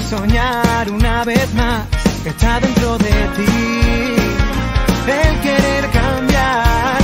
soñar una vez más está dentro de ti, el querer cambiar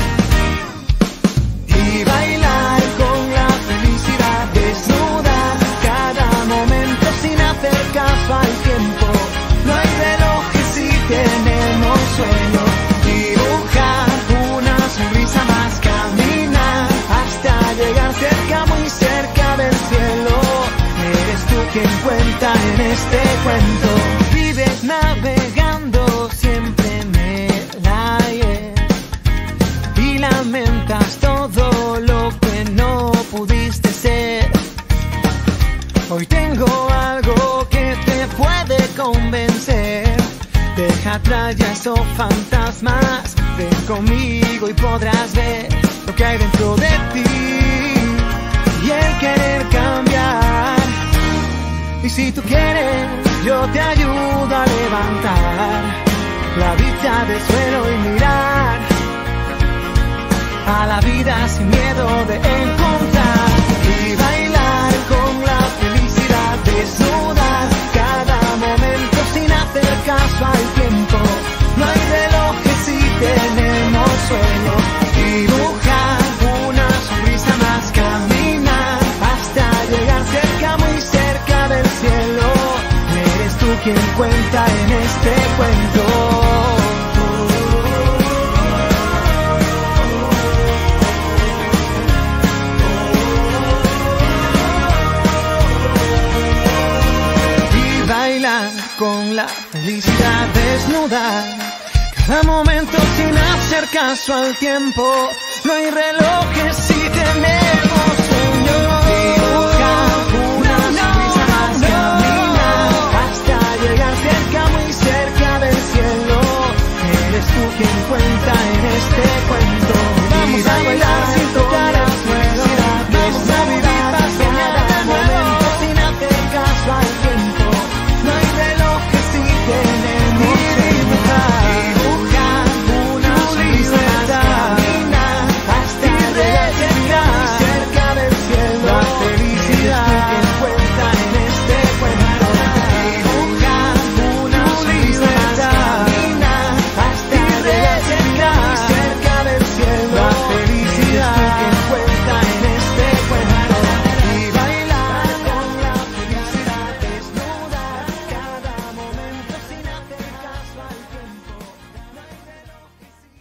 y bailar con la felicidad, desnudar cada momento sin hacer caso al tiempo. No hay relojes si tenemos sueño, dibujar una sonrisa más, caminar hasta llegar cerca, muy cerca del cielo. Eres tú quien cuenta en este cuento. Vives navegando siempre en el ayer y lamentas todo lo que no pudiste ser. Hoy tengo algo que te puede convencer. Deja atrás ya esos fantasmas, ven conmigo y podrás ver lo que hay dentro de ti y el querer cambiar. Y si tú quieres, yo te ayudo a levantar la vista del suelo y mirar a la vida sin miedo de encontrar y bailar con la felicidad, desnudar cada momento sin hacer caso al tiempo. No hay relojes si tenemos sueño, dibujar una sonrisa más, caminar hasta llegar cerca, muy cerca del cielo. Eres tú quien cuenta en este cuento. Con la felicidad, desnudar cada momento sin hacer caso al tiempo. No hay relojes si tenemos sueño. Dibujar una sonrisa más, caminar hasta llegar cerca, muy cerca del cielo. Eres tú quien cuenta en este cuento. Vamos a bailar sin tocar el suelo. Vamos a vivir para soñar cada momento sin hacer caso al tiempo. No hay relojes si tenemos dibujar una sonrisa más, caminar hasta llegar cerca del cielo. La felicidad es quien cuenta en este cuento. Dibujar una sonrisa más, caminar hasta llegar cerca del cielo. La felicidad es quien cuenta en este cuento. Y bailar con la felicidad, desnudar cada momento sin hacer caso al tiempo. No hay relojes si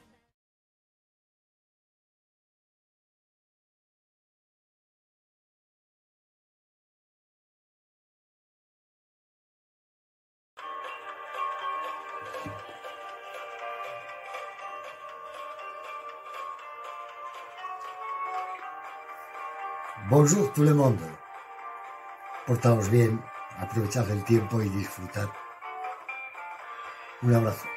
Bonjour tout le monde. Portaos bien, aprovechad el tiempo y disfrutad. Un abrazo.